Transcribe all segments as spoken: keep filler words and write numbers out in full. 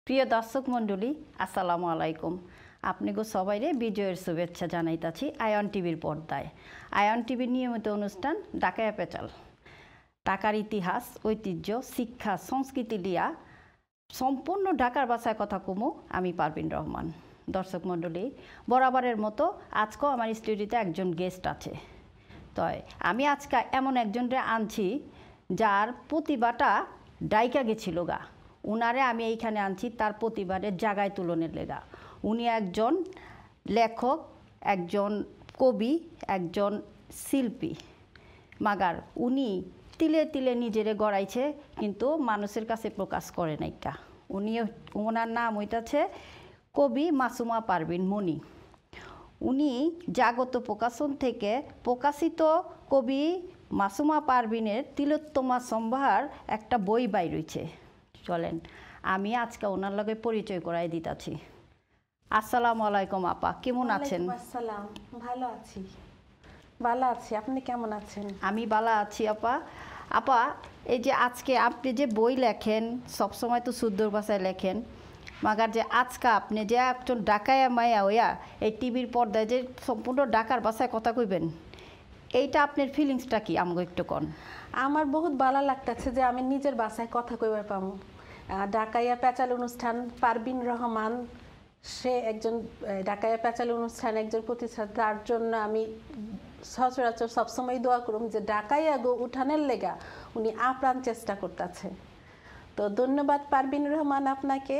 প্রিয় দর্শক মণ্ডলী আসসালামু আলাইকুম। আপনাকে সবাইরে বিজয়ের শুভেচ্ছা জানাইতাছি আয়ন টিভির পর্দায়। আয়ন টিভির নিয়মিত অনুষ্ঠান ঢাকায়া পেচাল। ঢাকার ইতিহাস, ঐতিহ্য, শিক্ষা, সংস্কৃতি লিয়া সম্পূর্ণ ঢাকার ভাষায় কথা কমু আমি পারভিন রহমান। দর্শক মণ্ডলী, বরাবরের মতো আজকেও আমার স্টুডিওতে একজন গেস্ট আছে। তাই আমি আজকে এমন একজনরে আনছি যার প্রতিভাটা ডাইকা গেছিল গা। উনারে আমি এইখানে আনছি তার প্রতিবারের জায়গায় তুলনের লেগা। উনি একজন লেখক, একজন কবি, একজন শিল্পী। মাগার উনি তিলে তিলে নিজেরে গড়াইছে, কিন্তু মানুষের কাছে প্রকাশ করে নাইকা। উনি ওনার নাম হইতাছে কবি মাসুমা পারভিন মনি। উনি জাগত প্রকাশন থেকে প্রকাশিত কবি মাসুমা পারভিনের তিলোত্তমা সম্ভার একটা বই বাই রয়েছে। চলেন আমি আজকে ওনার লগে পরিচয় করাই দিতাছি। আসসালামু আলাইকুম আপা, কেমন আছেন? আসসালাম, ভালো আছি। ভালো আছি, আপনি কেমন আছেন? আমি ভালো আছি আপা। আপা, এই যে আজকে আপনি যে বই লেখেন, সবসময় তো শুদ্ধ ভাষায় লেখেন, মাগার যে আজকে আপনি যে একজন ঢাকায়া মায়া হইয়া এই টিভির পর্দায় যে সম্পূর্ণ ঢাকার ভাষায় কথা কইবেন, এইটা আপনার ফিলিংসটা কি আমাকে একটু কন। আমার বহুত ভালো লাগতেছে যে আমি নিজের ভাষায় কথা কইবার পাবো। ঢাকাইয়া পেচাল অনুষ্ঠান, পারভিন রহমান সে একজন ঢাকাইয়া পেচাল অনুষ্ঠান একজন প্রতিষ্ঠাতা, তার জন্য আমি সচরাচর সবসময় দোয়া করুম যে ঢাকাইয়া গো উঠানের লেগা উনি আপ্রাণ চেষ্টা করতেছে। তো ধন্যবাদ পারভিন রহমান আপনাকে।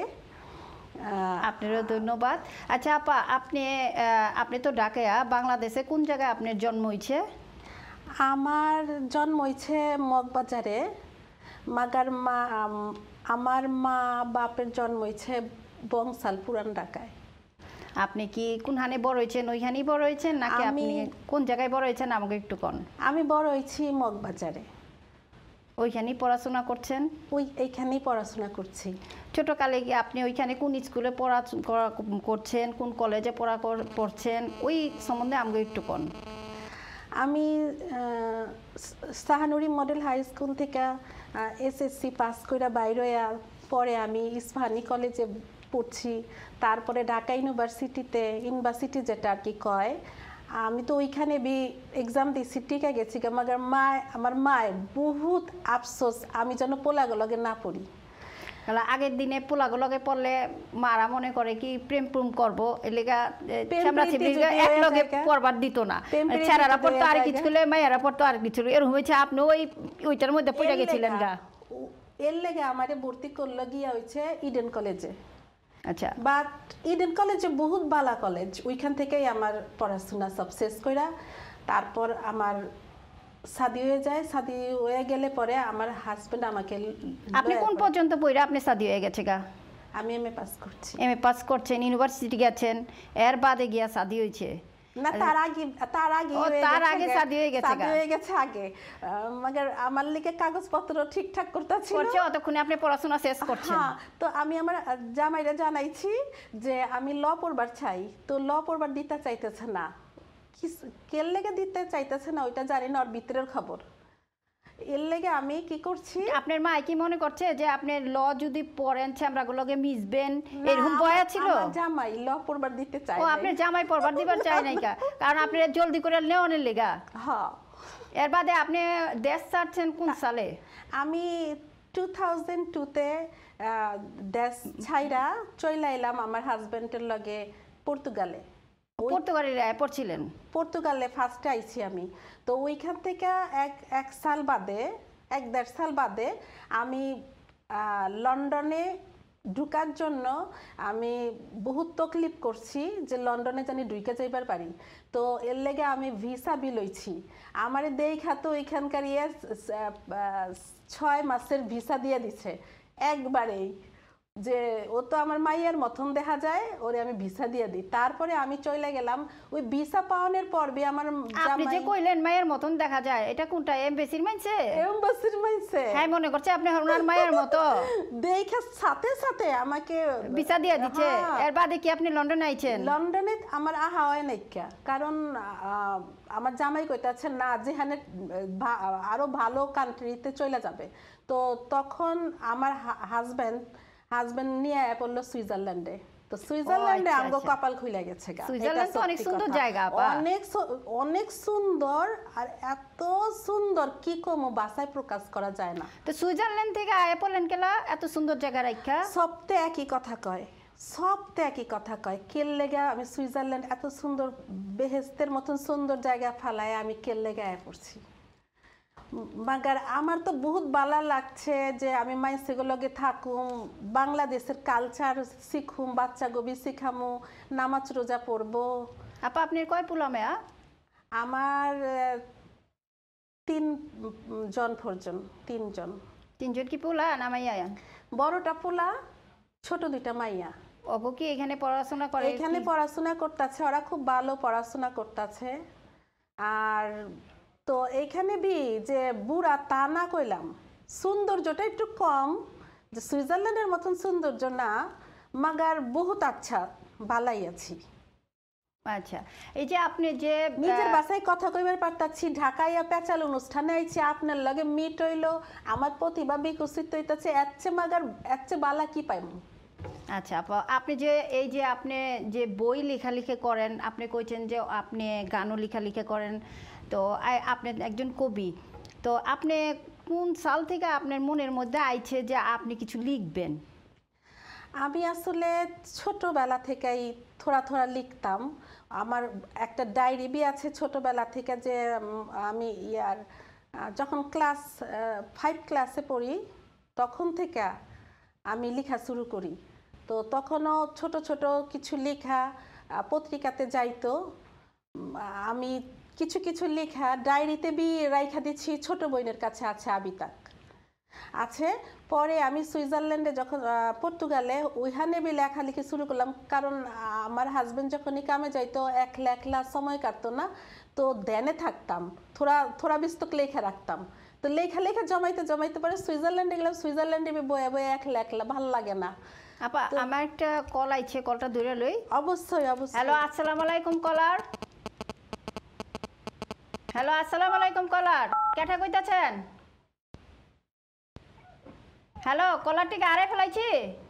আপনারও ধন্যবাদ। আচ্ছা আপা, আপনি আপনি তো ঢাকায়া, বাংলাদেশে কোন জায়গায় আপনার জন্ম হয়েছে? আমার জন্ম হয়েছে মগবাজারে। মাগার মা আমার মা বাপের জন্ম হয়েছে বংশাল পুরান ঢাকায়। আপনি কি কোনখানে বড় হয়েছেন? ওইখানেই বড় হয়েছেন নাকি আপনি কোন জায়গায় বড় হয়েছেন আমাকে একটু কোন। আমি বড় হয়েছি মগবাজারে। ওইখানেই পড়াশোনা করছেন? ওই এইখানেই পড়াশোনা করছি। ছোটকালে কি আপনি ওইখানে কোন স্কুলে পড়া করছেন, কোন কলেজে পড়া পড়ছেন, ওই সম্বন্ধে আমাকে একটু কোন। আমি সাহানুরি মডেল হাই স্কুল থেকে এসএসসি পাস করে বাইরে পরে আমি ইস্পাহানি কলেজে পড়ছি। তারপরে ঢাকা ইউনিভার্সিটিতে, ইউনিভার্সিটি যেটা আর কি কয়, আমি তো ওইখানে বি এক্সাম দিয়েছি, টিকা গেছি। আমার মা আমার মায়ের বহুত আফসোস আমি যেন পোলাগুলোকে না পড়ি। আগের দিনে পোলাগুলোকে পড়লে মারা মনে করে কি প্রেম প্রেম করবো, এলাকা একলগে পড়বার দিত না। ছেলেরা পড়তো আর কিছু করলে মেয়েরা পড়তো আর কিছু, এরকম হয়েছে। আপনি ওই ওইটার মধ্যে পড়ে গেছিলেন গা। এর লেগে আমারে ভর্তি করলো গিয়া হয়েছে ইডেন কলেজে। আচ্ছা, বাট ইডেন কলেজে বহুত বালা কলেজ, ওইখান থেকেই আমার পড়াশোনা সব শেষ কইরা তারপর আমার শাদি হয়ে যায়। শাদি হয়ে গেলে পরে আমার হাজবেন্ড আমাকে। আপনি কোন পর্যন্ত পড়া আপনি শাদি হয়ে গেছে গা? আমি এমএ পাস করছি। এমএ পাস করছেন, ইউনিভার্সিটি গেছেন, এর বাদে গিয়া শাদি হয়েছে? না, তার আগে তার আগে তার আগে শাদি হয়ে গেছে শাদি হয়ে গেছে আগে। মাগার আমার লিগে কাগজপত্র ঠিকঠাক করতেছি করছে, অতক্ষণে আপনি পড়াশোনা শেষ করছেন। হ্যাঁ, তো আমি আমার জামাইরা জানাইছি যে আমি ল পড়বার চাই, তো ল পড়বার দিতে চাইতেছে না। কি কের লেগে দিতে চাইতেছে না ওইটা জানি না, ওর ভিতরের খবর। এর লেগে আমি কি করছি, আপনার মা কি মনে করছে যে আপনি ল যদি পড়েন চামড়াগুলোকে মিশবেন, এরকম বয়া ছিল? জামাই ল পড়বার দিতে চাই। ও, আপনার জামাই পড়বার দিবার চাই নাই কা, কারণ আপনি জলদি করে নেওয়ানের লেগা। হ্যাঁ। এর বাদে আপনি দেশ ছাড়ছেন কোন সালে? আমি টু থাউজেন্ড টুতে দেশ ছাইরা চইলা এলাম আমার হাজবেন্ডের লগে পর্তুগালে। পর্তুগালে পড়ছিলেন? পর্তুগালে ফার্স্টে আইছি আমি। তো ওইখান থেকে এক এক সাল বাদে, এক দেড় সাল বাদে আমি লন্ডনে ঢুকার জন্য আমি বহুত তকলিফ করছি যে লন্ডনে জানি ঢুকে যাইবার পারি। তো এর লেগে আমি ভিসা বি লইছি। আমার দেখা তো ওইখানকার ইয়ে ছয় মাসের ভিসা দিয়ে দিছে একবারেই, যে ও তো আমার মাইয়ের মতন দেখা যায়, ওরে আমি ভিসা দিয়ে দিই। তারপরে আমি চলে গেলাম। ওই ভিসা পাওয়ানোর পর বি আমার আপনি যে কইলেন মায়ের মতন দেখা যায়, এটা কোনটা? এমবেসির মাইছে? এমবেসির মাইছে। হ্যাঁ, মনে করছে আপনি ওনার মায়ের মতো দেখে সাথে সাথে আমাকে ভিসা দিয়ে দিচ্ছে। এর বাদে কি আপনি লন্ডনে আইছেন? লন্ডনে আমার আহা হয় নাইকা, কারণ আমার জামাই কইতাছে না যেখানে আরো ভালো কান্ট্রিতে চলে যাবে। তো তখন আমার হাজবেন্ড হাজবেন্ড নিয়ে পড়লো সুইজারল্যান্ডে। তো সুইজারল্যান্ডে আমগো কপাল খুলে গেছে গা। সুইজারল্যান্ড তো অনেক সুন্দর জায়গা আপা, অনেক অনেক সুন্দর, আর এত সুন্দর কি কমো ভাষায় প্রকাশ করা যায় না। তো সুইজারল্যান্ড থেকে আয়া পড়লেন কেলা এত সুন্দর জায়গা রাখা? সবতে একই কথা কয়, সবতে একই কথা কয়, কেল লেগা আমি সুইজারল্যান্ড এত সুন্দর বেহেস্তের মতন সুন্দর জায়গা ফালায় আমি কেল লেগা আয়া পড়ছি। মাগার আমার তো বহুত ভালো লাগছে যে আমি মাইসেগুলোকে থাকুম, বাংলাদেশের কালচার শিখুম, বাচ্চা গবি শিখামু, নামাজ রোজা পড়বো। আপা আপনার কয় পোলা মেয়া? আমার তিন জন পর্যন্ত, তিনজন। তিনজন কি পোলা না মাইয়া? বড়টা পোলা, ছোট দুইটা মাইয়া। অগো কি এখানে পড়াশোনা করে? এখানে পড়াশোনা করতেছে, ওরা খুব ভালো পড়াশোনা করতেছে। আর তো এইখানে বি যে বুড়া তা না কইলাম, সৌন্দর্যটা একটু কম, যে সুইজারল্যান্ডের মতন সৌন্দর্য না, মাগার বহুত আচ্ছা ভালাই আছি। আচ্ছা, এই যে আপনি যে নিজের বাসায় কথা কইবার পারতাছি, ঢাকাইয়া পেঁচাল অনুষ্ঠানে আইছি, আপনার লগে মিট হইলো, আমার প্রতিভা বিকশিত হইতাছে, এচ্ছে মাগার এচ্ছে বালা কি পাইম। আচ্ছা আপা, আপনি যে এই যে আপনি যে বই লেখালেখি করেন, আপনি কইছেন যে আপনি গানও লেখালেখি করেন, তো আপনি একজন কবি, তো আপনি কোন সাল থেকে আপনার মনের মধ্যে আইছে যে আপনি কিছু লিখবেন? আমি আসলে ছোটবেলা থেকেই থোড়া থোড়া লিখতাম। আমার একটা ডায়েরি বি আছে ছোটবেলা থেকে, যে আমি ইয়ার যখন ক্লাস ফাইভ ক্লাসে পড়ি তখন থেকে আমি লেখা শুরু করি। তো তখনও ছোট ছোট কিছু লেখা পত্রিকাতে যাইতো, আমি কিছু কিছু লেখা ডায়েরিতে বি রাইখা দিচ্ছি, ছোট বোনের কাছে আছে আবিতাক আছে। পরে আমি সুইজারল্যান্ডে যখন পর্তুগালে ওইখানে বি লেখালেখি শুরু করলাম, কারণ আমার হাজবেন্ড যখনই কামে যাইতো একলা একলা সময় কাটতো না, তো ধ্যানে থাকতাম, থোড়া থোড়া বিস্তক লেখা রাখতাম। তো লেখা লেখা জমাইতে জমাইতে পরে সুইজারল্যান্ডে গেলাম, সুইজারল্যান্ডে বি বয়ে বয়ে একলা একলা ভালো লাগে না। আপা আমার একটা কল আইছে, কলটা ধরে লই। অবশ্যই অবশ্যই। হ্যালো, আসসালামু আলাইকুম কলার। হ্যালো, আসসালামু আলাইকুম কলার, কেটা কইতাছেন? হ্যালো, কলারটিকে আরে ফেলাইছি,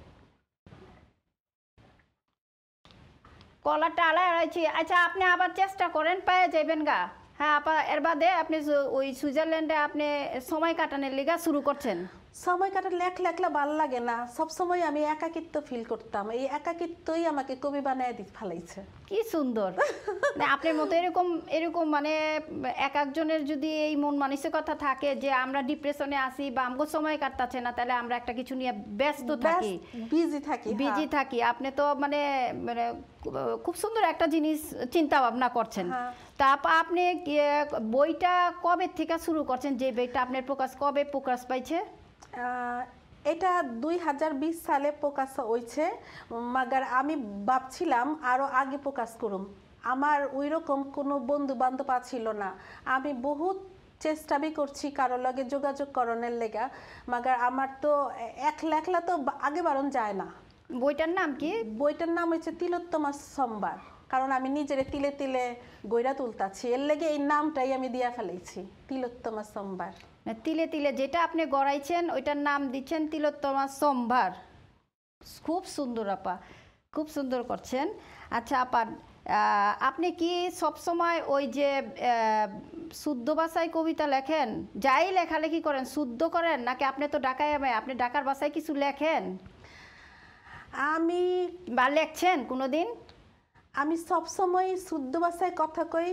কলারটা আলাই আড়াইছি। আচ্ছা আপনি আবার চেষ্টা করেন, পেয়ে যাইবেন গা। হ্যাঁ আপা, এর বাদে আপনি ওই সুইজারল্যান্ডে আপনি সময় কাটানোর লিগা শুরু করছেন। সময় কাটালে একলা একলা ভালো লাগে না, সবসময় আমি একাকিত্ব ফিল করতাম, এই একাকিত্বই আমাকে কবি বানায় দিয়ে ফেলাইছে। কি সুন্দর আপনার মতো এরকম এরকম মানে এক একজনের যদি এই মন মানসিকতা থাকে যে আমরা ডিপ্রেশনে আসি বা আমগো সময় কাটতাছে না, তাহলে আমরা একটা কিছু নিয়ে ব্যস্ত থাকি, বিজি থাকি বিজি থাকি। আপনি তো মানে মানে খুব সুন্দর একটা জিনিস চিন্তা ভাবনা করছেন। তা আপনি বইটা কবে থেকে শুরু করছেন, যে বইটা আপনার প্রকাশ কবে প্রকাশ পাইছে? এটা দুই হাজার বিশ সালে প্রকাশ হয়েছে, মাগার আমি ভাবছিলাম আরো আগে প্রকাশ করুম। আমার ওই রকম কোনো বন্ধু বান্ধব ছিল না, আমি বহুত চেষ্টা বি করছি কারোর লগে যোগাযোগ করণের লেগা, মাগার আমার তো একলা একলা তো আগে বারণ যায় না। বইটার নাম কি? বইটার নাম হচ্ছে তিলোত্তমা সোমবার, কারণ আমি নিজের তিলে তিলে গইরা তুলতাছি, এর লেগে এই নামটাই আমি দিয়া ফেলেছি, তিলোত্তমা সোমবার। তিলে তিলে যেটা আপনি গড়াইছেন ওইটার নাম দিচ্ছেন তিলোত্তমা সোমবার। খুব সুন্দর আপা, খুব সুন্দর করছেন। আচ্ছা আপা, আপনি কি সবসময় ওই যে শুদ্ধ ভাষায় কবিতা লেখেন, যাই লেখালেখি করেন শুদ্ধ করেন, নাকি আপনি তো ঢাকায় আপনি ঢাকার ভাষায় কিছু লেখেন? আমি বা লেখছেন কোনোদিন? আমি সবসময় শুদ্ধ ভাষায় কথা কই,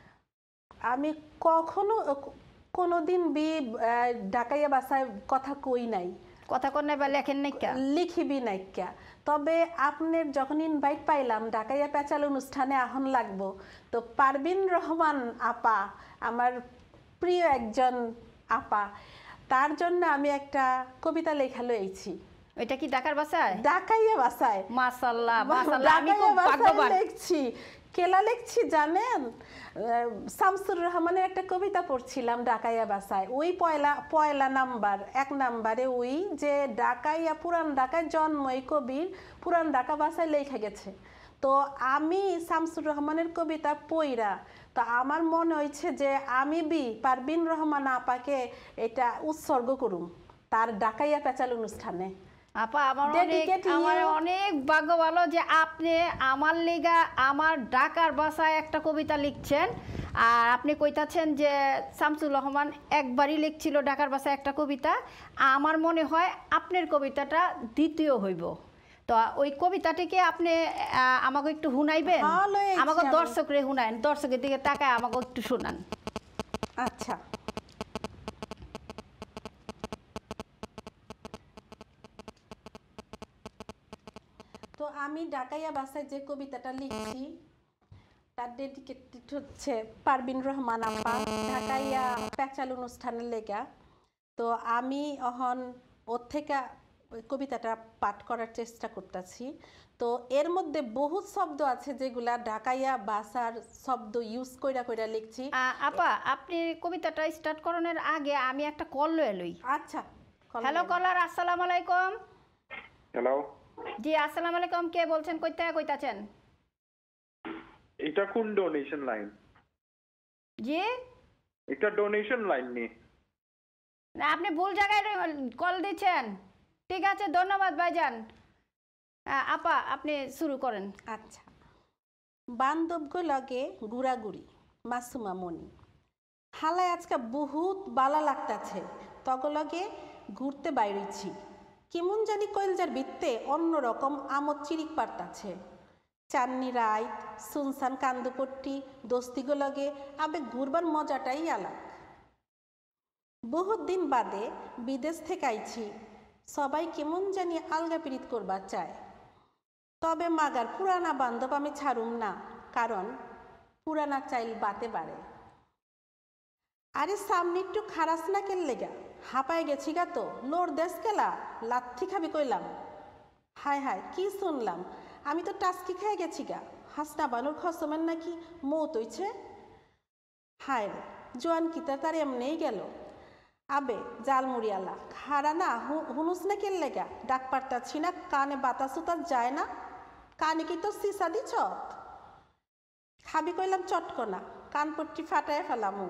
আমি কখনো কোনোদিন বি ঢাকাইয়া ভাষায় কথা কই নাই, কথা কন নাই বা লেখেন নাই, লিখিবি নাই। তবে আপনার যখন ইনভাইট পাইলাম ঢাকাইয়া পেঁচাল অনুষ্ঠানে আহন লাগবো, তো পারবিন রহমান আপা আমার প্রিয় একজন আপা, তার জন্য আমি একটা কবিতা লেখা লইছি। ওইটা কি ঢাকার ভাষায়? ঢাকাইয়া ভাষায়। মাশাআল্লাহ মাশাআল্লাহ, আমি খুব ভাগ্যবান। লিখছি, কেলা লিখছি জানেন, শামসুর রহমানের একটা কবিতা পড়ছিলাম ঢাকাইয়া ভাষায়, ওই পয়লা পয়লা নাম্বার এক নাম্বারে ওই যে ঢাকাইয়া পুরান ঢাকায় জন্ম এই কবির পুরান ঢাকা ভাষায় লেখা গেছে। তো আমি শামসুর রহমানের কবিতা পইরা তো আমার মনে হয়েছে যে আমি বি পারবিন রহমান আপাকে এটা উৎসর্গ করুম তার ঢাকাইয়া পেঁচাল অনুষ্ঠানে। আপা আমার অনেক Dedicate আমার you. অনেক ভাগ্য ভালো যে আপনি আমার লিগা আমার ঢাকার ভাষায় একটা কবিতা লিখছেন। আর আপনি কইতাছেন যে শামসুল রহমান একবারই লিখছিল ঢাকার ভাষায় একটা কবিতা। আমার মনে হয় আপনার কবিতাটা দ্বিতীয় হইব। তো ওই কবিতাটিকে আপনি আহ, আমাকে একটু শুনাইবেন? হ্যাঁ, লইছি আমাকে আমি। দর্শকরে শুনাইন, দর্শকের দিকে তাকায় আমাকে একটু শুনান। আচ্ছা, তো আমি ঢাকাইয়া ভাষায় যে কবিতাটা লিখছি তার ডেডিকেটেড হচ্ছে পারবিন রহমান আপা, ঢাকাইয়া পেচাল অনুষ্ঠানের লেগা। তো আমি অহন ওর থেকে ওই কবিতাটা পাঠ করার চেষ্টা করতেছি। তো এর মধ্যে বহুত শব্দ আছে যেগুলা ঢাকাইয়া ভাষার শব্দ ইউজ কইরা কইরা লিখছি। আহ, আপা আপনি কবিতাটা স্টার্ট করানোর আগে আমি একটা কল লয়ে লই। আচ্ছা, হ্যালো কলার, আসসালামু আলাইকুম। হ্যালো, জি আসসালামু আলাইকুম, কে বলছেন, কই থেকে কইতাছেন? এটা কোন ডোনেশন লাইন? জি এটা ডোনেশন লাইন নি। না, আপনি ভুল জায়গায় কল দিচ্ছেন। ঠিক আছে, ধন্যবাদ ভাইজান। আহ, আপা আপনি শুরু করেন। আচ্ছা, বান্ধবগো লগে গুড়াগুড়ি মাসুমা মনি হালায় আজকে বহুত বালা লাগতাছে, তগলগে ঘুরতে বাইরেছি কেমন জানি কইলজার ভিত্তে অন্যরকম আমোদ চিরিক পারতাছে। চাননি রাইত সুনসান কান্দুপট্টি দোস্তিগো লগে আবে ঘুরবার মজাটাই আলাক। বহুত দিন বাদে বিদেশ থেকে আইছি, সবাই কেমন জানি আলগা পিরিত করবার চায়। তবে মাগার পুরানা বান্ধব আমি ছাড়ুম না, কারণ পুরানা চাইল বাতে বাড়ে। আরে সামনে একটু খারাস না কেন লেগা, হাঁপায় গেছি গা তো, লোর দেশ কেলা লাথি খাবি কইলাম। হায় হায় কি শুনলাম, আমি তো টাস্কি খেয়ে গেছি গা, হাসনা বানুর খসমের নাকি মৌত হইছে। হায় রে জোয়ান কিতা তার এমনেই গেল। আবে জালমুড়িয়ালা খারা না হুনুস না কেন লেগা, ডাক পারতাছি না, কানে বাতাস উতাস যায় না, কানে কি তো সিসা দিছ? খাবি কইলাম চটকনা, কানপট্টি ফাটায় ফেলামু।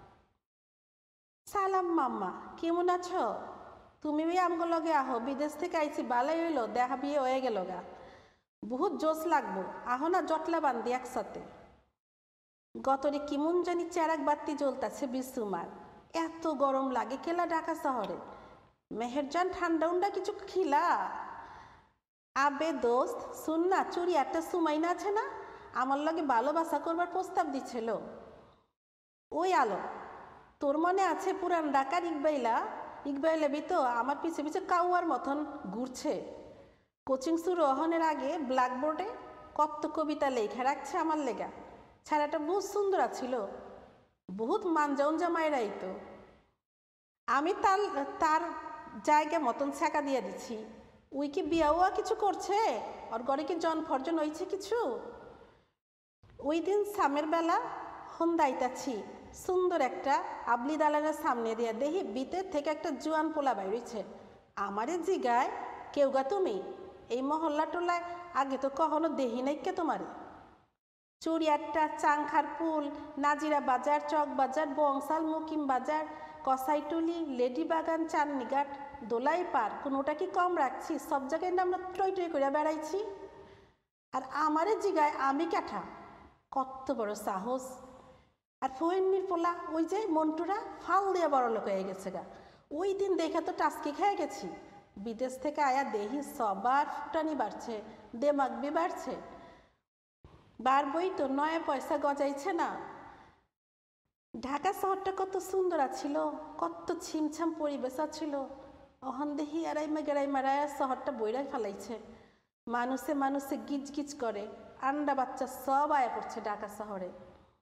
সালাম মাম্মা, কেমন আছো? তুমি ওই আমগো লগে আহো, বিদেশ থেকে আইছি বালাই হইলো, দেখা বিয়ে হয়ে গেল গা, বহুত জোশ লাগবো, আহো না জটলা বান্ধি একসাথে। গতরে কেমন জানি চেরাক বাতি জ্বলতাছে বিসুমার, এত গরম লাগে কেলা ঢাকা শহরে। মেহেরজান ঠান্ডা উন্ডা কিছু খিলা? আবে দোস্ত শুন না, চুরি একটা সুমাইনা আছে না, আমার লগে ভালোবাসা করবার প্রস্তাব দিছিল। ওই আলো তোর মনে আছে পুরান ঢাকার ইকবাইলা? ইকবাইলা বি তো আমার পিছে পিছে কাউয়ার মতন ঘুরছে। কোচিং শুরু হনের আগে ব্ল্যাকবোর্ডে কত কবিতা লেখা রাখছে আমার লেগা। ছাড়াটা বহুত সুন্দর ছিল, বহুত মানজা উঞ্জা মায়েরাই তো। আমি তার তার জায়গা মতন ছ্যাঁকা দিয়ে দিছি। উই কি বিয়াওয়া কিছু করছে? ওর ঘরে কি জন ফর্জন হয়েছে কিছু? ওই দিন সামের বেলা হন্দাইতাছি, সুন্দর একটা আবলি দালানের সামনে দিয়া দেখি বিতের থেকে একটা জুয়ান পোলা বাইরেছে। আমারে জিগায় কেউ গা তুমি? এই মহল্লা টোলায় আগে তো কখনো দেহি নাই কে তোমারে? চুরিয়াট্টা চাংখার পুল নাজিরা বাজার চক বাজার বংশাল মুকিম বাজার কসাইটুলি লেডি বাগান চাননিঘাট দোলাই পার কোনোটা কি কম রাখছি? সব জায়গায় না আমরা টই টই করে বেড়াইছি। আর আমারে জিগায় আমি ক্যাঠা, কত বড় সাহস! আর ফোয়েন্নির পোলা ওই যে মন্টুরা ফাল দিয়ে বড় লোক হয়ে গেছে গা। ওই দিন দেখে তো টাস্কি খেয়ে গেছি। বিদেশ থেকে আয়া দেহি সবার ফুটানি বাড়ছে, দেমাগ বি বাড়ছে। বারবই তো নয়া পয়সা গজাইছে না। ঢাকা শহরটা কত সুন্দর ছিল, কত ছিমছাম পরিবেশ ছিল। অহন দেহি আড়াইমা গেড়াইমা রায়া শহরটা বইরাই ফেলাইছে। মানুষে মানুষে গিজ গিজ করে, আন্ডা বাচ্চা সব আয়া পড়ছে ঢাকা শহরে।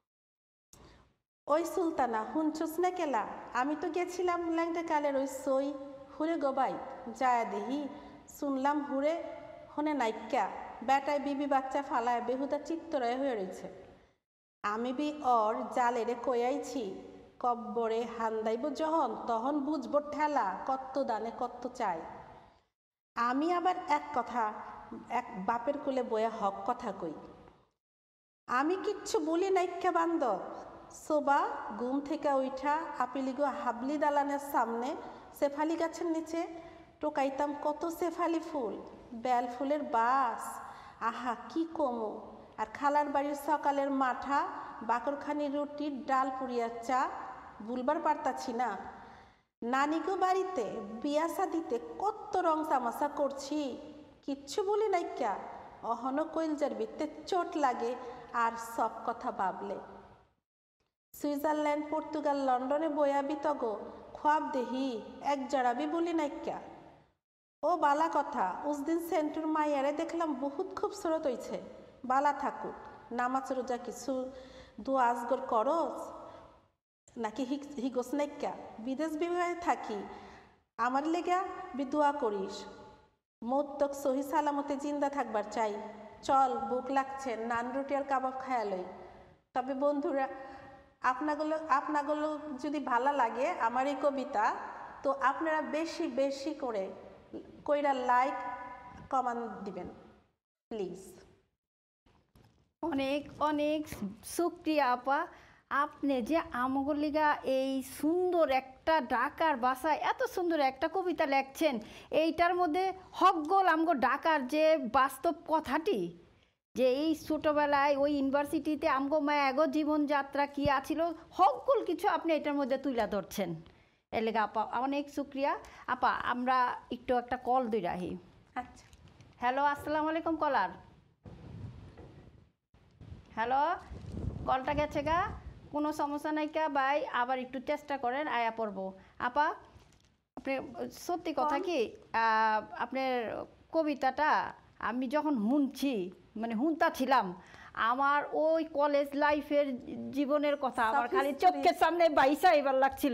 ওই সুলতানা হুনছুস না কেলা, আমি তো গেছিলাম ল্যাংটা কালের ওই সই হুরে গোবাই যায় দেহি, শুনলাম হুরে হনে নাইকা বেটায় বিবি বাচ্চা ফালায় বেহুদা চিত্তরয় হয়ে রয়েছে। আমি বি অর জালেরে কয়াইছি, কব্বরে হান্দাইব যখন তখন বুঝবো ঠেলা কত দানে কত চাই। আমি আবার এক কথা এক বাপের কোলে বয়ে হক কথা কই। আমি কিচ্ছু বলি নাইকা বান্ধব। সোবা ঘুম থেকে উঠা আপিলিগো হাবলি দালানের সামনে সেফালি গাছের নিচে টোকাইতাম কত শেফালি ফুল, বেল ফুলের বাস, আহা কি কমো। আর খালার বাড়ির সকালের মাঠা, বাকরখানি রুটি, ডাল পুরিয়া চা, ভুলবার পারতাছি না। নানিগো বাড়িতে বিয়া শাদিতে কত রং তামাশা করছি, কিচ্ছু বলি নাই ক্যা। অহনো কইলজার বিতে চোট লাগে আর সব কথা ভাবলে। সুইজারল্যান্ড, পর্তুগাল, লন্ডনে বয়া বিতগো খোয়াব দেহি এক জড়াবি বলি নাই ক্যা। ও বালা কথা, উস দিন সেন্টুর মাইয়ারে দেখলাম বহুত খুবসুরত হইছে। বালা থাকুক, নামাজ রোজা কিছু দোয়া আজগর করস নাকি হিগোস নাইকা। বিদেশ বিবাহে থাকি, আমার লেগা বিদুয়া করিস। মৌতক সহি সালামতে জিন্দা থাকবার চাই। চল, বুক লাগছে, নান রুটি আর কাবাব খায়ালই। তবে বন্ধুরা, আপনাগুলো আপনাগুলো যদি ভালো লাগে আমার এই কবিতা, তো আপনারা বেশি বেশি করে কইরা লাইক কমেন্ট দিবেন প্লিজ। অনেক অনেক শুক্রিয়া আপা, আপনি যে আমগলিগা এই সুন্দর একটা ঢাকার ভাষায় এত সুন্দর একটা কবিতা লেখছেন, এইটার মধ্যে হকগোল আমগো ঢাকার যে বাস্তব কথাটি, যে এই ছোটোবেলায় ওই ইউনিভার্সিটিতে আমগো মায়াগো জীবনযাত্রা কী আছিল, হকগোল কিছু আপনি এটার মধ্যে তুলে ধরছেন। এর লেগে আপা অনেক শুক্রিয়া। আপা আমরা একটু একটা কল দিই রাহি। আচ্ছা, হ্যালো, আসসালামু আলাইকুম কলার। হ্যালো, কলটা গেছে গা, কোনো সমস্যা নাই কা ভাই, আবার একটু চেষ্টা করেন, আয়া পড়বো। আপা আপনি সত্যি কথা কি, আপনার কবিতাটা আমি যখন শুনছি, মানে শুনতা ছিলাম, আমার ওই কলেজ লাইফের জীবনের কথা আমার খালি চোখের সামনে বাইসা এবার লাগছিল।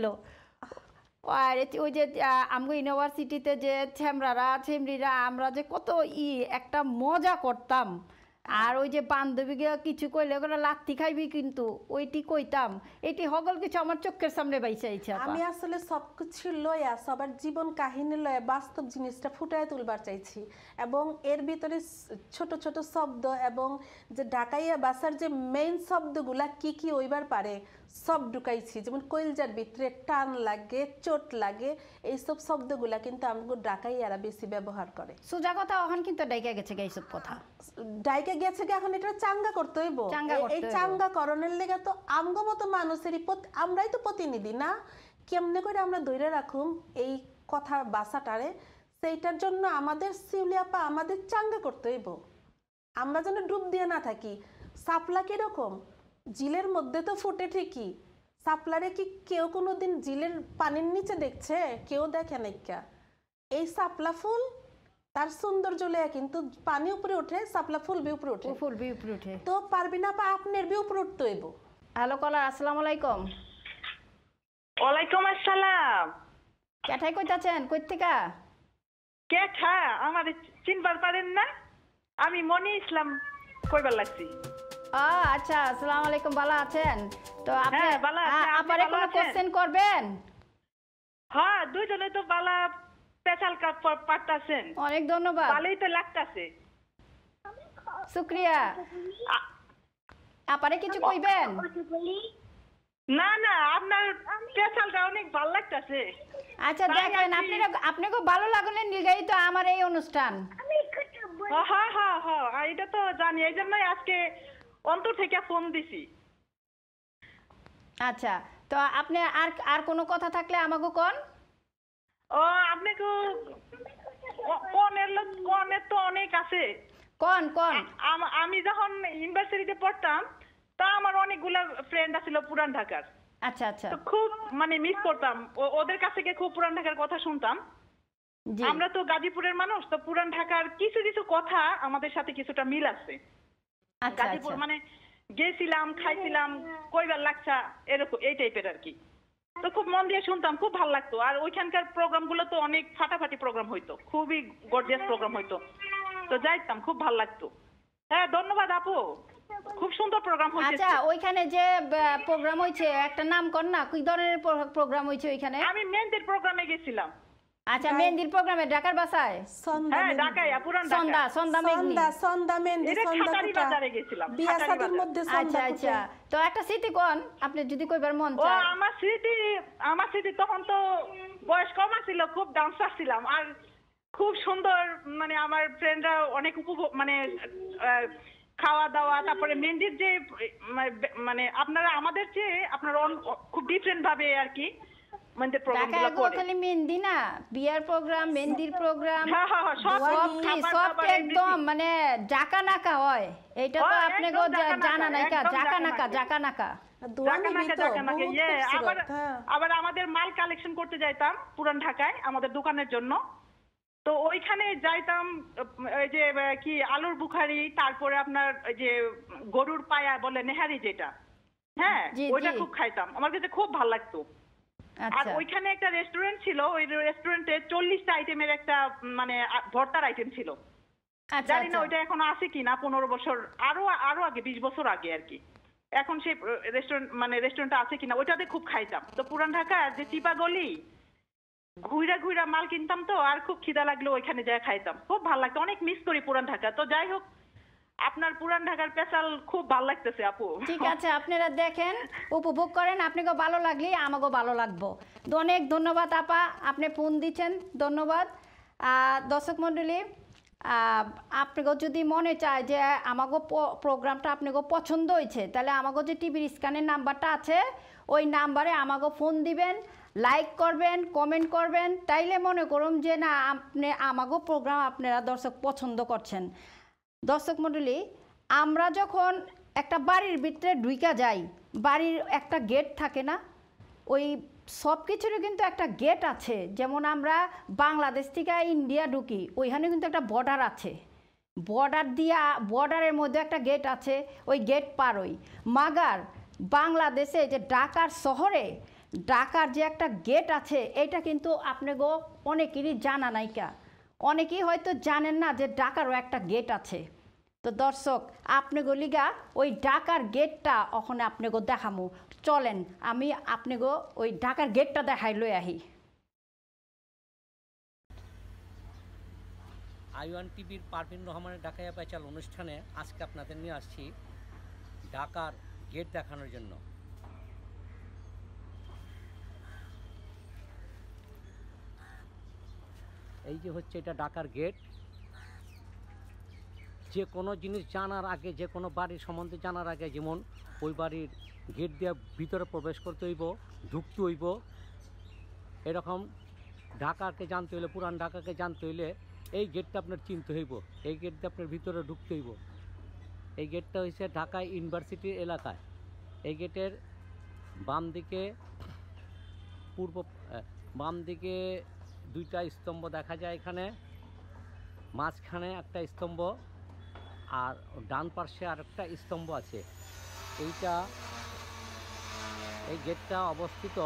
আর ওই যে আমগো ইউনিভার্সিটিতে যে ছেমরারা ছেমরিরা আমরা যে কত ই একটা মজা করতাম, আর ওই যে বান্ধবীকে কিছু কইলে ওরা লাত্তি খাইবি কিন্তু ওইটি কইতাম, এটি হগল কিছু আমার চোখের সামনে বাইসা আইছে। আমি আসলে সবকিছু লয়া, সবার জীবন কাহিনী লয়া বাস্তব জিনিসটা ফুটায় তুলবার চাইছি, এবং এর ভিতরে ছোট ছোট শব্দ এবং যে ঢাকাইয়া ভাষার যে মেইন শব্দগুলা কি কি ওইবার পারে সব ঢুকাইছি। যেমন কইলজার ভিতরে টান লাগে, চোট লাগে, এইসব শব্দগুলা কিন্তু আমাকে ঢাকাইয়ারা বেশি ব্যবহার করে। সোজা কথা এখন কিন্তু ডাইকা গেছে এইসব কথা, ডাইকা গেছে এখন এটা চাঙ্গা করতে হইব। এই চাঙ্গা করণের লেগে তো আমগো মতো মানুষেরই, আমরাই তো প্রতিনিধি না, কেমনে করে আমরা ধরে রাখুম এই কথা বাসাটারে, সেইটার জন্য আমাদের শিউলিয়াপা আমাদের চাঙ্গা করতে হইব। আমরা যেন ডুব দিয়ে না থাকি। সাপলা কিরকম, জিলের মধ্যে তো ফুটে ঠিকই, সাপলারে কি কেউ কোনো দিন জিলের পানির নিচে দেখছে? কেউ দেখে নাই। এই সাপলা ফুল তার সৌন্দর্য লেয়া কিন্তু পানি উপরে ওঠে, সাপলা ফুল বি উপরে ওঠে, ফুল বি উপরে ওঠে। তো পারবি না পা আপনার বি উপরে উঠতে হইব। হ্যালো কলার, আসসালামু আলাইকুম। ওয়ালাইকুম আসসালাম। কেঠাই কইতাছেন, কই থেকে? কেঠা আমার চিনবার পারেন না? আমি মনি ইসলাম কইবার লাগছি। ও আচ্ছা, আসসালামু আলাইকুম, ভালো আছেন? তো আপনি হ্যাঁ ভালো আছি। আপনারে কোনো কোশ্চেন করবেন? হ্যাঁ, দুইজনে তো বালা পেছাল কাপ পারতাছেন। অনেক ধন্যবাদ, ভালোই তো লাগতাছে। শুকরিয়া। আপনারে কিছু কইবেন? না না, আপনার পেছালটা অনেক ভালো লাগতাছে। আচ্ছা দেখেন, আপনি আপনাকে ভালো লাগলে নিলগাই তো আমার এই অনুষ্ঠান। হ্যাঁ হ্যাঁ হ্যাঁ, এটা তো জানি, এই জন্যই আজকে অন্তর থেকে ফোন দিছি। আচ্ছা, তো আপনি আর আর কোনো কথা থাকলে আমাকে কোন। ও আপনাকে কোনের কোনের তো অনেক আছে। কোন কোন? আমি যখন ইউনিভার্সিটিতে পড়তাম তা আমার অনেকগুলো ফ্রেন্ড আছিল পুরান ঢাকার। আচ্ছা আচ্ছা, খুব মানে মিস করতাম, ওদের কাছ থেকে খুব পুরান ঢাকার কথা শুনতাম। আমরা তো গাজীপুরের মানুষ, তো পুরান ঢাকার কিছু কিছু কথা আমাদের সাথে কিছুটা মিল আছে। গাজীপুর মানে গেছিলাম, খাইছিলাম, কইবার লাগছা, এরকম এই টাইপের আর কি। তো খুব মন দিয়ে শুনতাম, খুব ভালো লাগতো। আর ওইখানকার প্রোগ্রাম গুলো তো অনেক ফাটাফাটি প্রোগ্রাম হইতো, খুবই গর্জিয়াস প্রোগ্রাম হইতো, তো যাইতাম, খুব ভালো লাগতো। হ্যাঁ ধন্যবাদ আপু, খুব সুন্দর প্রোগ্রাম হইছে। আচ্ছা, ওইখানে যে প্রোগ্রাম হইছে একটা নাম কর না, কি ধরনের প্রোগ্রাম হইছে ওইখানে? আমি মেহেন্দির প্রোগ্রামে গেছিলাম। আচ্ছা, মেহেন্দির প্রোগ্রামে ঢাকার ভাষায়? হ্যাঁ ঢাকাইয়া, পুরান ঢাকা। সন্ধ্যা সন্ধ্যা মেহেন্দি, সন্ধ্যা সন্ধ্যা মেহেন্দি, সন্ধ্যা খাটারি বাজারে গেছিলাম, বিয়া শাদীর মধ্যে। আচ্ছা আচ্ছা, তো একটা স্মৃতি কোন আপনি যদি কইবার মন চায়। ও আমার স্মৃতি, আমার স্মৃতি তখন তো বয়স কম ছিল, খুব ডান্সার ছিলাম। আর খুব সুন্দর, মানে আমার ফ্রেন্ডরা অনেক উপভোগ, মানে খাওয়া দাওয়া, তারপরে মেহেন্দির যে মানে আপনারা আমাদের যে আপনারা খুব ডিফারেন্ট ভাবে আর কি মেহেন্দির প্রোগ্রামগুলো করে। খালি মেহেন্দি না, বিয়ার প্রোগ্রাম, মেহেন্দির প্রোগ্রাম, হ্যাঁ হ্যাঁ সব সব একদম মানে জাকা নাকা হয়। এটা তো আপনি গো জানা নাই কা, জাকা নাকা, জাকা নাকা আবার আমাদের মাল কালেকশন করতে যাইতাম পুরান ঢাকায় আমাদের দোকানের জন্য। তো ওইখানে যাইতাম, ওই যে কি আলুর বুখারি, তারপরে আপনার ওই যে গরুর পায়া বলে নেহারি যেটা, হ্যাঁ ওইটা খুব খাইতাম, আমার কাছে খুব ভালো লাগতো। আর ওইখানে একটা রেস্টুরেন্ট ছিল, ওই রেস্টুরেন্টে চল্লিশটা আইটেমের একটা মানে ভর্তার আইটেম ছিল। জানি না ওইটা এখন আছে কিনা, পনেরো বছর আরো আরো আগে, বিশ বছর আগে আর কি। এখন সেই রেস্টুরেন্ট মানে রেস্টুরেন্টটা আছে কিনা, ওইটাতে খুব খাইতাম। তো পুরান ঢাকা যে চিপা গলি ঘুরা ঘুরা মাল কিনতাম, তো আর খুব খিদা লাগলো ওইখানে যাই খাইতাম, খুব ভালো লাগতো, অনেক মিস করি পুরান ঢাকা। তো যাই হোক, আপনার পুরান ঢাকার পেশাল খুব ভালো লাগতেছে আপু। ঠিক আছে, আপনারা দেখেন, উপভোগ করেন, আপনাকে ভালো লাগলে আমাকেও ভালো লাগবো। অনেক ধন্যবাদ আপা, আপনি ফোন দিচ্ছেন, ধন্যবাদ। দর্শক মণ্ডলী, আপনাকে যদি মনে চায় যে আমাকে প্রোগ্রামটা আপনাকে পছন্দ হয়েছে, তাহলে আমাকে যে টিভির স্ক্যানের নাম্বারটা আছে ওই নাম্বারে আমাকে ফোন দিবেন, লাইক করবেন, কমেন্ট করবেন, তাইলে মনে করুন যে না আপনি আমাকে প্রোগ্রাম আপনারা দর্শক পছন্দ করছেন। দর্শক মণ্ডলী, আমরা যখন একটা বাড়ির ভিতরে ঢুইকা যাই, বাড়ির একটা গেট থাকে না, ওই সব কিছুরই কিন্তু একটা গেট আছে। যেমন আমরা বাংলাদেশ থেকে ইন্ডিয়া ঢুকি, ওইখানে কিন্তু একটা বর্ডার আছে, বর্ডার দিয়া বর্ডারের মধ্যে একটা গেট আছে, ওই গেট পার হই। মাগার বাংলাদেশে যে ঢাকার শহরে ঢাকার যে একটা গেট আছে, এটা কিন্তু আপনাকে অনেকেরই জানা নাইকা, অনেকেই হয়তো জানেন না যে ঢাকারও একটা গেট আছে। তো দর্শক, আপনাকে লিগা ওই ঢাকার গেটটা ওখানে আপনাকে দেখামো, চলেন আমি আপনাকে ওই ঢাকার গেটটা দেখাই লই আহি। আইওয়ান টিভির পারভিন রহমানের ঢাকাইয়া পেচাল অনুষ্ঠানে আজকে আপনাদের নিয়ে আসছি ঢাকার গেট দেখানোর জন্য। এই যে হচ্ছে এটা ঢাকার গেট। যে কোনো জিনিস জানার আগে, যে কোনো বাড়ির সম্বন্ধে জানার আগে, যেমন ওই বাড়ির গেট দিয়ে ভিতরে প্রবেশ করতে হইব, ঢুকতে হইব, এরকম ঢাকাকে জানতে হইলে, পুরান ঢাকাকে জানতে হইলে এই গেটটা আপনার চিনতে হইব, এই গেট দিয়ে আপনার ভিতরে ঢুকতে হইব। এই গেটটা হচ্ছে ঢাকা ইউনিভার্সিটির এলাকায়। এই গেটের বাম দিকে পূর্ব বাম দিকে দুইটা স্তম্ভ দেখা যায় এখানে, মাঝখানে একটা স্তম্ভ, আর ডান পাশে আরেকটা স্তম্ভ আছে। এইটা এই গেটটা অবস্থিত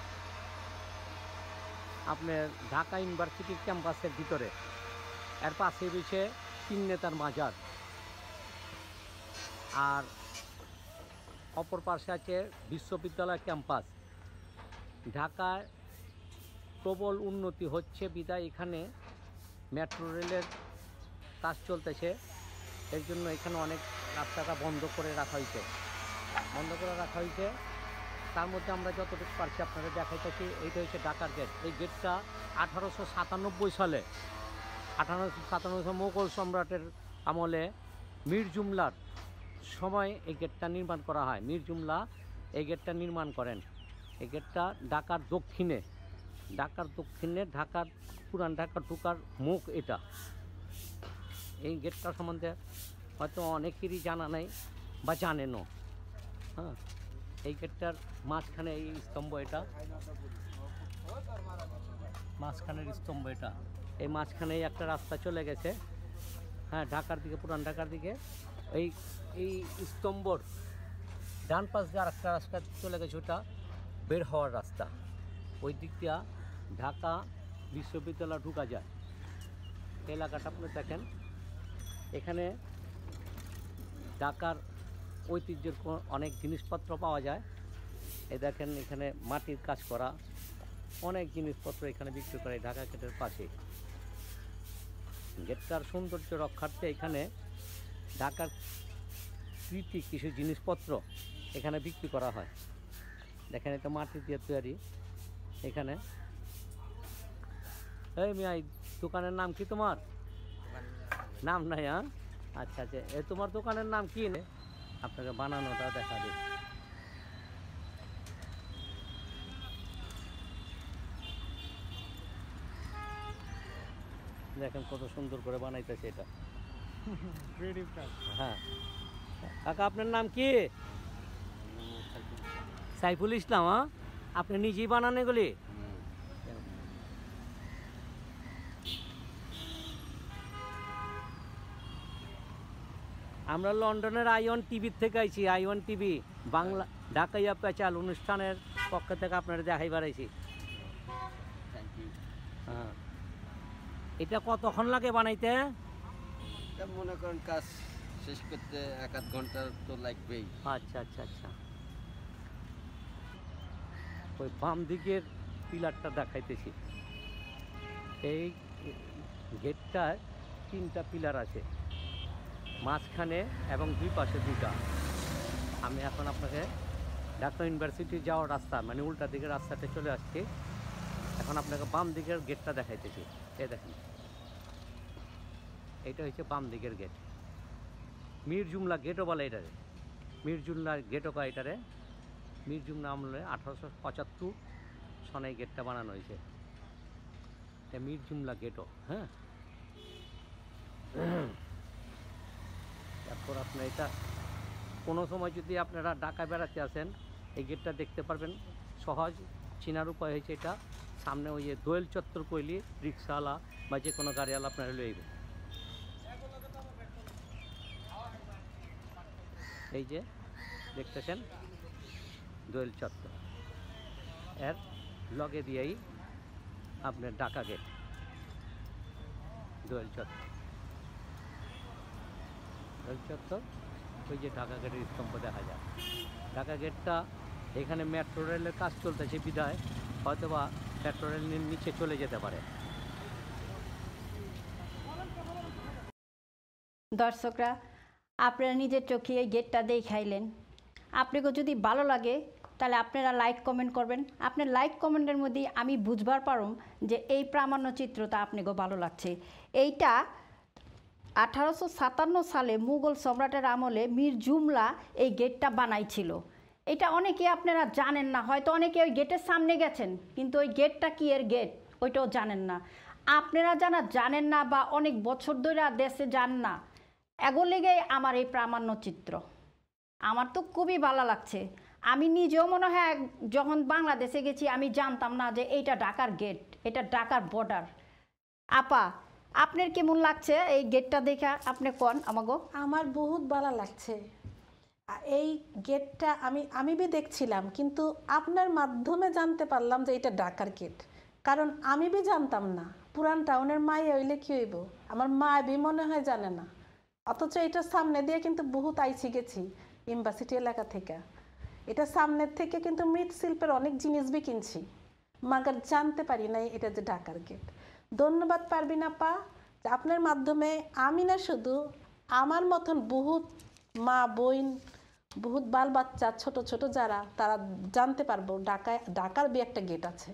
আপনার ঢাকা ইউনিভার্সিটির ক্যাম্পাসের ভিতরে। এর পাশে রয়েছে তিন নেতার মাজার, আর অপর পাশে আছে বিশ্ববিদ্যালয় ক্যাম্পাস। ঢাকায় প্রবল উন্নতি হচ্ছে বিদায় এখানে মেট্রো রেলের কাজ চলতেছে, এর জন্য এখানে অনেক রাস্তাটা বন্ধ করে রাখা হয়েছে বন্ধ করে রাখা হয়েছে তার মধ্যে আমরা যতটুকু পারছি আপনাদের দেখাইতেছি। এইটা হচ্ছে ঢাকার গেট। এই গেটটা আঠারোশো সাতানব্বই সালে আঠারোশো সাতানব্বই সালে মোগল সম্রাটের আমলে মীর জুমলার সময় এই গেটটা নির্মাণ করা হয়। মীর জুমলা এই গেটটা নির্মাণ করেন। এই গেটটা ঢাকার দক্ষিণে ঢাকার দক্ষিণে ঢাকার পুরান ঢাকা ঢোকার মুখ এটা। এই গেটটা সম্বন্ধে হয়তো অনেকেরই জানা নাই বা জানেনও। হ্যাঁ, এই গেটটার মাঝখানে এই স্তম্ভ, এটা মাঝখানের স্তম্ভ, এটা এই মাঝখানে একটা রাস্তা চলে গেছে, হ্যাঁ, ঢাকার দিকে, পুরান ঢাকার দিকে। এই এই স্তম্ভর ডান পাশ দিয়ে আর একটা রাস্তা চলে গেছে, ওটা বের হওয়ার রাস্তা। ওই দিক দিয়ে ঢাকা বিশ্ববিদ্যালয় ঢুকা যায়। এলাকাটা আপনি দেখেন, এখানে ঢাকার ঐতিহ্যের অনেক জিনিসপত্র পাওয়া যায়। এই দেখেন, এখানে মাটির কাজ করা অনেক জিনিসপত্র এখানে বিক্রি করে ঢাকা গেটের পাশে। গেটটার সৌন্দর্য রক্ষার্থে এখানে ঢাকার স্মৃতি কিছু জিনিসপত্র এখানে বিক্রি করা হয়। দেখেন, এটা মাটি দিয়ে তৈরি। এখানে এই মিয়া দোকানের নাম কি তোমার? নাম নাই? হ্যাঁ, আচ্ছা আচ্ছা। এ তোমার দোকানের নাম কি? আপনাকে বানানোটা দেখা দিই। দেখেন কত সুন্দর করে বানাইতেছে এটা। হ্যাঁ কাকা, আপনার নাম কি? সাইফুল ইসলাম। হ্যাঁ, আপনি নিজেই বানান এগুলি? আমরা লন্ডনের আইওয়ান টিভির থেকে আইছি। আইওয়ান টিভি বাংলা ঢাকাইয়া পেচাল অনুষ্ঠানের পক্ষ থেকে আপনারা দেখাই বাড়াইছি। হ্যাঁ, এটা কতক্ষণ লাগে বানাইতে? মনে করেন কাজ শেষ করতে এক আধ ঘন্টা তো লাগবেই। আচ্ছা আচ্ছা আচ্ছা। ওই বাম দিকের পিলারটা দেখাইতেছি। এই গেটটায় তিনটা পিলার আছে, মাঝখানে এবং দুই পাশে দুটা। আমি এখন আপনাকে ঢাকা ইউনিভার্সিটি যাওয়ার রাস্তা মানে উল্টা দিকের রাস্তাতে চলে আসছি। এখন আপনাকে বাম দিকের গেটটা দেখাইতেছি। এই দেখেন, এটা হচ্ছে বাম দিকের গেট। মীর জুমলা গেটও বলে এটারে, মীর জুমলা গেটও কয় এটারে। মীর জুমলা আমলে আঠারোশো পঁচাত্তর সনে এই গেটটা বানানো হয়েছে। এটা মীর জুমলা গেটও। হ্যাঁ, তারপর আপনার এটা কোনো সময় যদি আপনারা ঢাকা বেড়াতে আসেন এই গেটটা দেখতে পারবেন। সহজ চিনার উপায় হয়েছে এটা। সামনে ওই যে দোয়েল চত্বর কইলি রিক্সাওয়ালা বা যে কোনো গাড়িওয়ালা আপনারা লইবেন। এই যে দেখতেছেন দোয়েল চত্বর, এর লগে দিয়েই আপনার ঢাকা গেট। দোয়েল চত্বর দোয়েল চত্বর ওই যে ঢাকা গেটের স্তম্ভ দেখা যায়। ঢাকা গেটটা এখানে মেট্রো রেলের কাজ চলতেছে বিধায় হয়তোবা মেট্রো রেলের নিচে চলে যেতে পারে। দর্শকরা, আপনারা নিজের চোখে এই গেটটা দেখাইলেন। আপনাকে যদি ভালো লাগে তাহলে আপনারা লাইক কমেন্ট করবেন। আপনার লাইক কমেন্টের মধ্যে আমি বুঝবার পারুম যে এই প্রামাণ্য চিত্রটা আপনাকেও ভালো লাগছে। এইটা আঠারোশো সাতান্ন সালে মুঘল সম্রাটের আমলে মীর জুমলা এই গেটটা বানাইছিল। এটা অনেকে আপনারা জানেন না, হয়তো অনেকে ওই গেটের সামনে গেছেন কিন্তু ওই গেটটা কি এর গেট ওইটাও জানেন না। আপনারা যারা জানেন না বা অনেক বছর ধরে দেশে যান না, এগো লেগেই আমার এই প্রামাণ্য চিত্র আমার তো খুবই ভালো লাগছে। আমি নিজেও মনে হয় যখন বাংলাদেশে গেছি আমি জানতাম না যে এইটা ঢাকার গেট, এটা ঢাকার বর্ডার। আপা, আপনার কেমন লাগছে এই গেটটা দেখা? আপনি কোন আমাগো? আমার বহুত ভালো লাগছে এই গেটটা। আমি আমি বি দেখছিলাম কিন্তু আপনার মাধ্যমে জানতে পারলাম যে এটা ঢাকার গেট, কারণ আমি বি জানতাম না। পুরান টাউনের মায়ে হইলে কি হইব, আমার মা বি মনে হয় জানে না। অথচ এটার সামনে দিয়ে কিন্তু বহুত আইছি গেছি ইউনিভার্সিটি এলাকা থেকে। এটা সামনের থেকে কিন্তু মৃৎশিল্পের অনেক জিনিস বি কিনছি, মাগার জানতে পারি নাই এটা যে ঢাকার গেট। ধন্যবাদ পারবিন আপা, আপনার মাধ্যমে আমি না শুধু আমার মতন বহুত মা বোন, বহুত বাল বাচ্চা ছোট ছোট যারা তারা জানতে পারবো ঢাকায় ঢাকার বি একটা গেট আছে।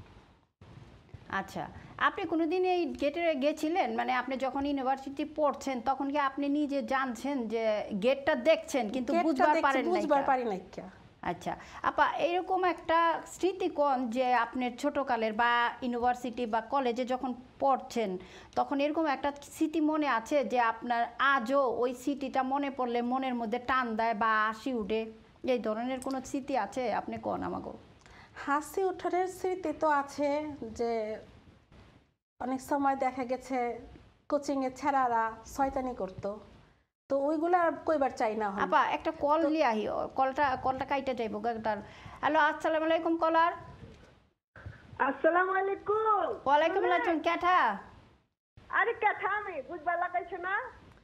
আচ্ছা, আপনি কোনোদিন এই গেটে গেছিলেন? মানে আপনি যখন ইউনিভার্সিটি পড়ছেন তখন কি আপনি নিজে জানছেন যে গেটটা দেখছেন কিন্তু বুঝবার পারেন না? বুঝবার পারি না। আচ্ছা আপা, এইরকম একটা স্মৃতি কোন যে আপনার ছোটকালের বা ইউনিভার্সিটি বা কলেজে যখন পড়ছেন তখন এরকম একটা স্মৃতি মনে আছে যে আপনার আজও ওই স্মৃতিটা মনে পড়লে মনের মধ্যে টান দেয় বা হাসি উঠে? এই ধরনের কোনো স্মৃতি আছে? আপনি কোন আমাকে? হাসি উঠনের স্মৃতি তো আছে যে অনেক সময় দেখা গেছে কোচিংয়ে ছেড়ারা শয়তানি করতো, তো ওইগুলো আর কইবার চাই না। আপা একটা কল নিয়ে আহি, কলটা কলটা কাইটা যাইব তার। হ্যালো, আসসালামু আলাইকুম কলার। আসসালামু আলাইকুম। ওয়ালাইকুম আসসালাম। কেঠা? আরে কেঠা আমি বুঝবার লাগাইছো না?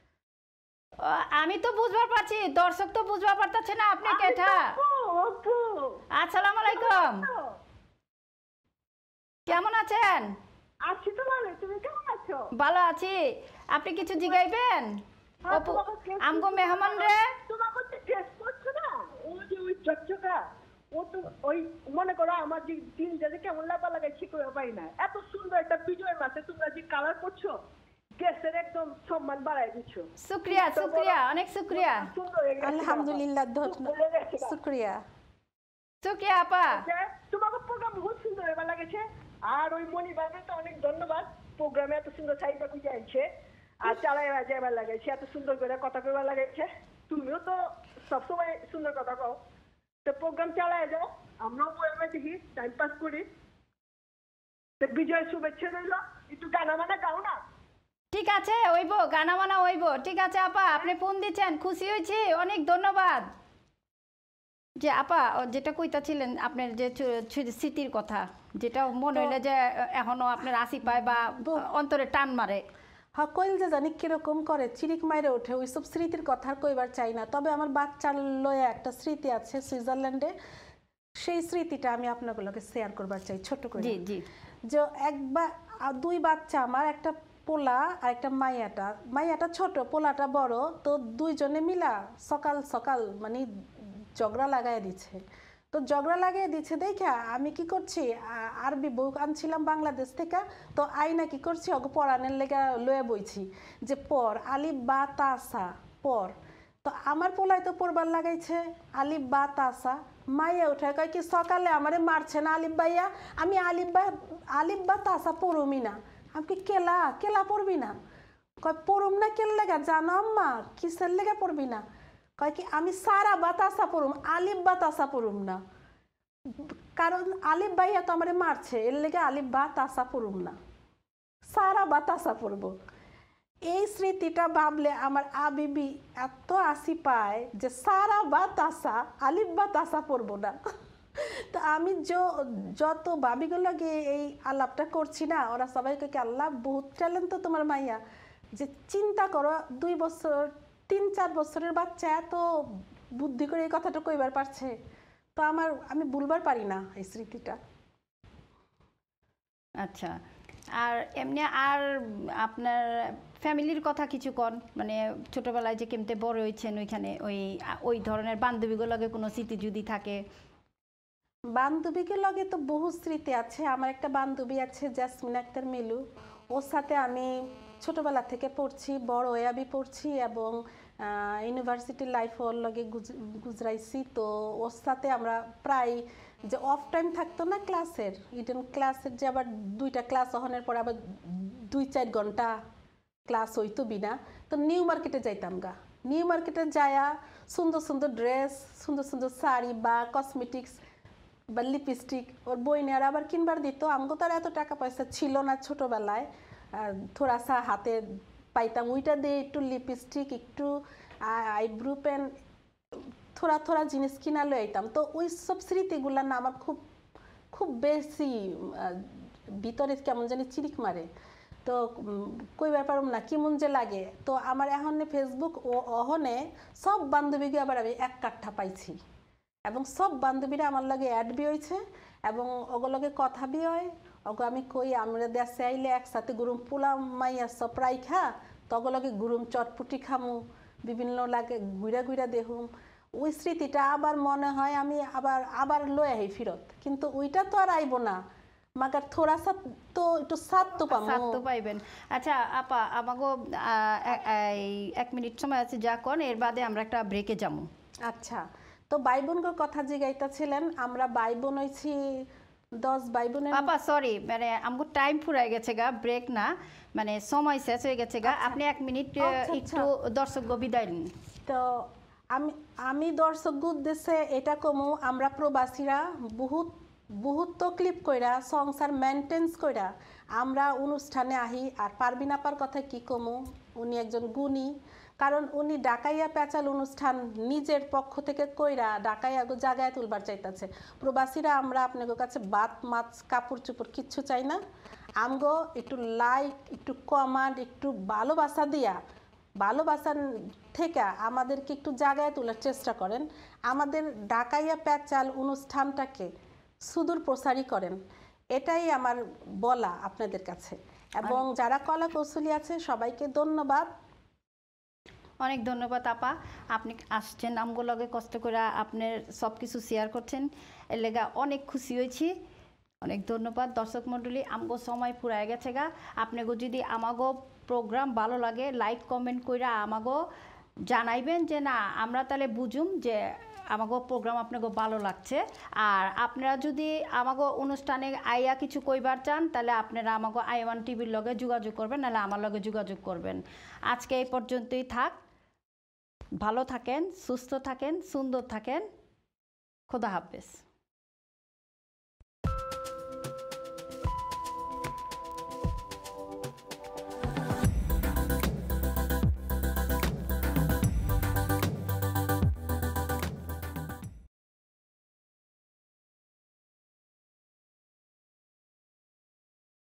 আমি তো বুঝবার পারছি, দর্শক তো বুঝবার পারতেছে না আপনি কেঠা। আপু আসসালামু আলাইকুম, কেমন আছেন? আছি তো ভালো, তুমি কেমন আছো? ভালো আছি। আপনি কিছু জিগাইবেন? আমগো মেহমান রে তোমাকে তো টেস্ট করছো না, ওই যে ওই চকচকা ও তো ওই মনে করো আমার যে দিনটা যে কেমন লাগা লাগে ঠিক করে পাই না, এত সুন্দর একটা ভিডিওর মাঝে তোমরা যে কালার করছো গেস্টের একদম সম্মান বাড়াই দিচ্ছ। শুকরিয়া শুকরিয়া অনেক শুকরিয়া। আলহামদুলিল্লাহ শুকরিয়া শুকরিয়া আপা। তোমাকে প্রোগ্রাম বহুত সুন্দর এবার লাগেছে। আর ওই মনি ভাইকে তো অনেক ধন্যবাদ, প্রোগ্রামে এত সুন্দর সাইডটা বুঝে আনছে আর চালাই যাইবার লাগাইছে, এত সুন্দর করে কথা কইবার লাগাইছে। তুমিও তো সবসময় সুন্দর কথা কও, তো প্রোগ্রাম চালায় যাও, আমরাও বইবে দেখি টাইম পাস করি। তো বিজয় শুভেচ্ছা রইল, একটু গানা মানা গাও না। ঠিক আছে ওইব গানা মানা ওইব। ঠিক আছে আপা আপনি ফোন দিচ্ছেন, খুশি হয়েছি, অনেক ধন্যবাদ। যে আপা যেটা কইতাছিলেন আপনার যে স্মৃতির কথা, যেটা মনে হইলে যে এখনো আপনার আসি পায় বা অন্তরে টান মারে। হ্যাঁ কইল যে জানি কিরকম করে চিরিক মাইরে ওঠে, ওইসব স্মৃতির কথা আর কইবার চাই না। তবে আমার বাচ্চার লয়ে একটা স্মৃতি আছে সুইজারল্যান্ডে, সেই স্মৃতিটা আমি আপনাগুলোকে শেয়ার করবার চাই ছোট করে। জি জি। যে একবার দুই বাচ্চা আমার, একটা পোলা আর একটা মাইয়াটা। মাইয়াটা ছোট, পোলাটা বড়। তো দুইজনে মিলা সকাল সকাল মানে ঝগড়া লাগাই দিচ্ছে। তো ঝগড়া লাগিয়ে দিচ্ছে দেখা আমি কি করছি, আরবি বই আনছিলাম বাংলাদেশ থেকে। তো আইনা কি করছি, ওকে পড়ানোর লেগে লয়ে বইছি যে পর আলিফ বা তাসা পর। তো আমার পোলায় তো পড়বার লাগাইছে আলিফ বা তাসা। মাইয়া উঠে কয় কি সকালে আমারে মারছে না আলিফ ভাইয়া, আমি আলিফ বা আলিফ বা তাসা পড়ুমি না। আমি কি কেলা কেলা পড়বি না? কয় পড়ুম না কেল লেগা, জানো আম্মা কিসের লেগে পড়বি না? কয় কি আমি সারা বাতাসা পড়ুম, আলিফ বাতাসা পড়ুম না, কারণ আলিফ ভাইয়া তো আমারে মারছে, এর লেগে আলিফ বাতাসা পড়ুম না, সারা বাতাসা পড়বো। এই স্মৃতিটা ভাবলে আমার আবিবি এত আসি পায় যে সারা বাতাসা আলিফ বাতাসা পড়বো না। তো আমি যত ভাবিগুলো গিয়ে এই আলাপটা করছি না, ওরা সবাইকে কি আল্লাহ বহুত ট্যালেন্ট তো তোমার মাইয়া, যে চিন্তা করো দুই বছর তিন চার বছরের বাচ্চা এত বুদ্ধি করে এই কথাটা কইবার পারছে। তো আমার আমি ভুলবার পারি না এই স্মৃতিটা। আচ্ছা আর এমনি আর আপনার ফ্যামিলির কথা কিছু কন, মানে ছোটবেলায় যে কেমতে বড় হয়েছেন ওইখানে, ওই ওই ধরনের বান্ধবীগুলোকে কোনো স্মৃতি যদি থাকে। বান্ধবীকে লগে তো বহু স্মৃতি আছে। আমার একটা বান্ধবী আছে জাসমিন আক্তার মিলু, ওর সাথে আমি ছোটবেলা থেকে পড়ছি, বড় ওয়াবি পড়ছি এবং ইউনিভার্সিটি লাইফ ওর লগে গুজরাইছি। তো ওর সাথে আমরা প্রায় যে অফ টাইম থাকতো না ক্লাসের, ইডেন ক্লাসের যে আবার দুইটা ক্লাস হওয়ার পরে আবার দুই চার ঘন্টা ক্লাস হইতো বিনা, তো নিউ মার্কেটে যাইতাম গা। নিউ মার্কেটে যায়া সুন্দর সুন্দর ড্রেস, সুন্দর সুন্দর শাড়ি বা কসমেটিক্স বা লিপস্টিক ওর বইনের আবার কিনবার দিত। আমাকে তো আর এত টাকা পয়সা ছিল না ছোটোবেলায়, থোড়া সা হাতে পাইতাম, ওইটা দিয়ে একটু লিপস্টিক, একটু আইব্রু পেন, থোড়া থোড়া জিনিস কিনা লয়ে আইতাম। তো ওই সব স্মৃতিগুলা না আমার খুব খুব বেশি ভিতরে কেমন জানি চিরিক মারে। তো কই ব্যাপারম না কেমন যে লাগে। তো আমার এখন ফেসবুক ও অহনে সব বান্ধবীকে আবার আমি এক কাঠা পাইছি এবং সব বান্ধবীরা আমার লাগে অ্যাড বি হয়েছে এবং ওগুলোকে কথা বি হয়। ওগো আমি কই আমরা দেশে আইলে একসাথে গুরুম পোলা মাইয়া সপ্রাই খা, তগলকে গুরুম চটপুটি খামু, বিভিন্ন লাগে ঘুরা ঘুরা দেখুম। ওই স্মৃতিটা আবার মনে হয় আমি আবার আবার লয়ে আহি ফিরত, কিন্তু ওইটা তো আর আইব না, মাগার থোড়া সা তো একটু সাত তো পাবো, সাত তো পাইবেন। আচ্ছা আপা আমাগো এক মিনিট সময় আছে, যা কোন এর বাদে আমরা একটা ব্রেকে যাবো। আচ্ছা তো ভাই বোনগো কথা জিগাইতাছিলেন, আমরা ভাই বোন হইছি দশ ভাই বোনের। আপা সরি মানে আমগো টাইম ফুরাই গেছে গা, ব্রেক না মানে সময় শেষ হয়ে গেছে গা। আপনি এক মিনিট একটু দর্শক বিদায় নিন। তো আমি আমি দর্শক উদ্দেশ্যে এটা কমু, আমরা প্রবাসীরা বহুত বহুত তকলিফ কইরা সংসার মেনটেন্স কইরা আমরা অনুষ্ঠানে আহি। আর পারবিন আপার কথা কি কমু, উনি একজন গুণী, কারণ উনি ঢাকাইয়া পেঁচাল অনুষ্ঠান নিজের পক্ষ থেকে কইরা ঢাকাইয়া জায়গায় তুলবার চাইতেছে। প্রবাসীরা আমরা আপনাদের কাছে বাত মাছ কাপড় চোপড় কিচ্ছু চাই না, আমগো একটু লাইক, একটু কমান্ড, একটু ভালোবাসা দিয়া, ভালোবাসার থেকে আমাদেরকে একটু জায়গায় তোলার চেষ্টা করেন। আমাদের ঢাকাইয়া পেঁচাল অনুষ্ঠানটাকে সুদূর প্রসারী করেন, এটাই আমার বলা আপনাদের কাছে। এবং যারা কলা কৌশলী আছে সবাইকে ধন্যবাদ। অনেক ধন্যবাদ আপা, আপনি আসছেন আমগো লগে কষ্ট করে আপনার সব কিছু শেয়ার করছেন, এর লেগা অনেক খুশি হয়েছি। অনেক ধন্যবাদ দর্শক মণ্ডলী, আমগো সময় পুরাই গেছে গা। আপনাকে যদি আমাগো প্রোগ্রাম ভালো লাগে লাইক কমেন্ট কইরা আমাগো জানাইবেন যে না আমরা তাহলে বুঝুম যে আমাগো প্রোগ্রাম আপনাকে ভালো লাগছে। আর আপনারা যদি আমাগো অনুষ্ঠানে আইয়া কিছু কইবার চান তাহলে আপনারা আমাগো আই ওয়ান টিভির লগে যোগাযোগ করবেন, নাহলে আমার লগে যোগাযোগ করবেন। আজকে এই পর্যন্তই থাক, ভালো থাকেন, সুস্থ থাকেন, সুন্দর থাকেন, খোদা হাফেজ।